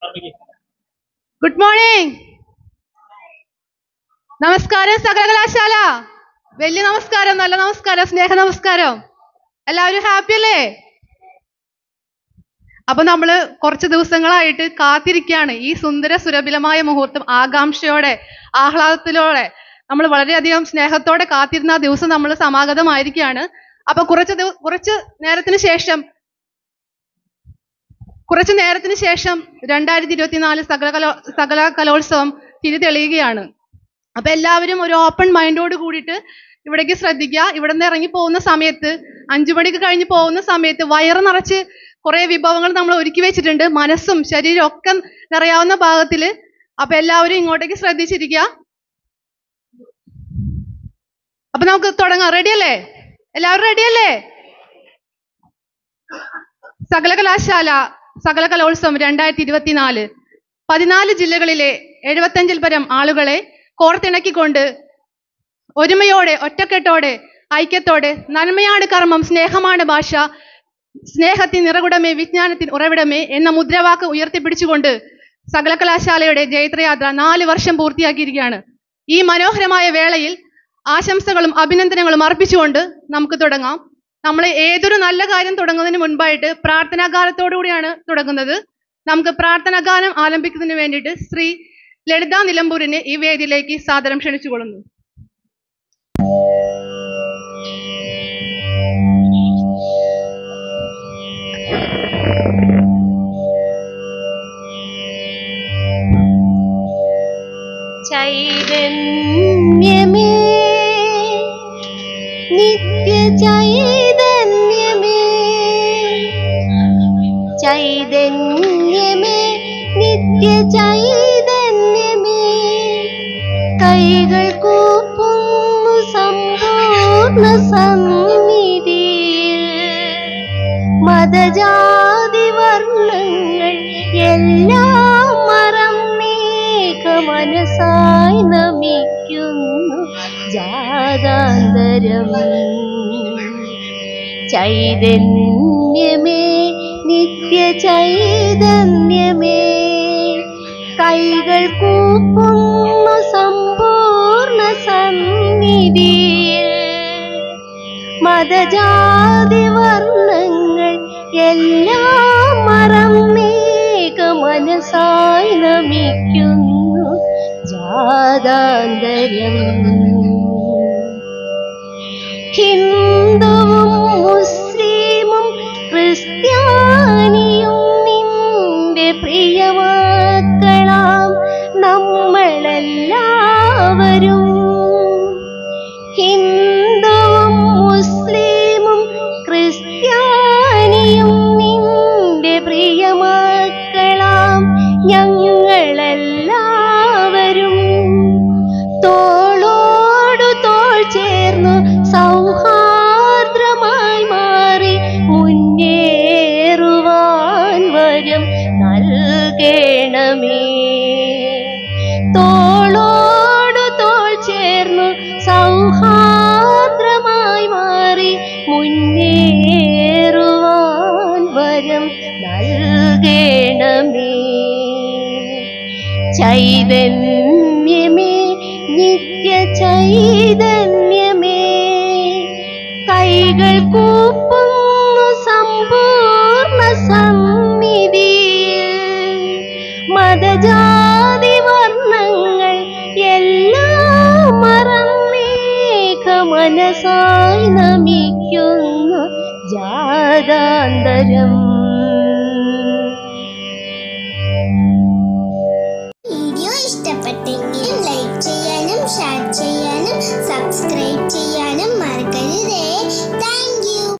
Good morning. നമസ്കാരം സകലകലാശാല. വലിയ നമസ്കാരം, നല്ല നമസ്കാരം, സ്നേഹ നമസ്കാരം. എല്ലാവരും ഹാപ്പി അല്ലേ? അപ്പൊ നമ്മള് കുറച്ച് ദിവസങ്ങളായിട്ട് കാത്തിരിക്കുകയാണ് ഈ സുന്ദര സുരഭിലമായ മുഹൂർത്തം. ആകാംക്ഷയോടെ, ആഹ്ലാദത്തിലൂടെ നമ്മൾ വളരെയധികം സ്നേഹത്തോടെ കാത്തിരുന്ന ആ ദിവസം നമ്മൾ സമാഗതമായിരിക്കുകയാണ്. അപ്പൊ കുറച്ച് നേരത്തിന് ശേഷം 2024 സകല കലോത്സവം തിരിതെളിയുകയാണ്. അപ്പൊ എല്ലാവരും ഒരു ഓപ്പൺ മൈൻഡോട് കൂടിയിട്ട് ഇവിടേക്ക് ശ്രദ്ധിക്കുക. ഇവിടെ നിന്ന് ഇറങ്ങി പോകുന്ന സമയത്ത് 5 മണിക്ക് കഴിഞ്ഞ് പോകുന്ന സമയത്ത് വയറ് നിറച്ച് കുറെ വിഭവങ്ങൾ നമ്മൾ ഒരുക്കി വെച്ചിട്ടുണ്ട്, മനസ്സും ശരീരം ഒക്കെ നിറയാവുന്ന പാകത്തില്. അപ്പൊ എല്ലാവരും ഇങ്ങോട്ടേക്ക് ശ്രദ്ധിച്ചിരിക്കുക. അപ്പൊ നമുക്ക് തുടങ്ങാം. റെഡിയല്ലേ? എല്ലാവരും റെഡിയല്ലേ? സകല കലോത്സവം 2024 14 ജില്ലകളിലെ 75-ൽ പരം ആളുകളെ കോർത്തിണക്കിക്കൊണ്ട് ഒരുമയോടെ, ഒറ്റക്കെട്ടോടെ, ഐക്യത്തോടെ നന്മയാണ് കർമ്മം, സ്നേഹമാണ് ഭാഷ, സ്നേഹത്തിൻ നിറകുടമേ, വിജ്ഞാനത്തിൻ ഉറവിടമേ എന്ന മുദ്രാവാക്ക് ഉയർത്തിപ്പിടിച്ചുകൊണ്ട് സകല കലാശാലയുടെ ജൈത്രയാത്ര 4 വർഷം പൂർത്തിയാക്കിയിരിക്കുകയാണ്. ഈ മനോഹരമായ വേളയിൽ ആശംസകളും അഭിനന്ദനങ്ങളും അർപ്പിച്ചുകൊണ്ട് നമുക്ക് തുടങ്ങാം. നമ്മൾ ഏതൊരു നല്ല കാര്യം തുടങ്ങുന്നതിന് മുൻപായിട്ട് പ്രാർത്ഥനാഗാനത്തോടു കൂടിയാണ് തുടങ്ങുന്നത്. നമുക്ക് പ്രാർത്ഥനാഗാനം ആലപിക്കുന്നതിന് വേണ്ടിയിട്ട് ശ്രീ ലളിത നിലമ്പൂരിനെ ഈ വേദിയിലേക്ക് സാദരം ക്ഷണിച്ചുകൊള്ളുന്നു. ചൈതന്യമേ, നിത്യ ചൈതന്യമേ, ചൈതന്യമേ, നിത്യ ചൈതന്യമേ, കൈകൾ കൂപ്പുന്നു സമ്പൂർണ്ണ സന്നിധിയിൽ, മതജാതി വർണ്ണങ്ങൾ എല്ലാം മറന്നേക മനസ്സായി നമിക്കുന്നു ജാതാന്തരം. ചൈതന്യമേ, നിത്യ ചൈതന്യമേ, കൈകൾ കൂപ്പുന്നു സമ്പൂർണ്ണ സന്നിധിയിൽ, മതജാതി വർണ്ണങ്ങൾ എല്ലാം മറന്നേക മനസ്സായി നമിക്കുന്നു ജാതാന്തരം. ഹിന്ദുവും മുസ്ലിമും ക്രിസ്ത്യാനിയും നിന്റെ പ്രിയമക്കളാം നമ്മളെല്ലാവരും. ഹിന്ദുവും മുസ്ലിമും ക്രിസ്ത്യാനിയും നിന്റെ പ്രിയമക്കളാം ഞങ്ങളെല്ലാവരും. തോളോടു തോൾ ചേർന്നു സൗഹാർദ്രമായി മാറി മുന്നേറുവാൻ വരം നൽകണമേ. തോളോടു തോൾ ചേർന്നു സൗഹാർദ്രമായി മാറി മുന്നേറുവാൻ വരം നൽകണമേ. ചൈതന്യമേ, നിത്യ ചൈതന്യമേ, കൈകൾ കൂപ്പുന്നു സമ്പൂർണ്ണ സന്നിധിയിൽ, മതജാതി വർണ്ണങ്ങൾ എല്ലാം മറന്നേക മനസ്സായി നമിക്കുന്നു ജാതാന്തരം. വീഡിയോ ഇഷ്ടപ്പെട്ടെങ്കിൽ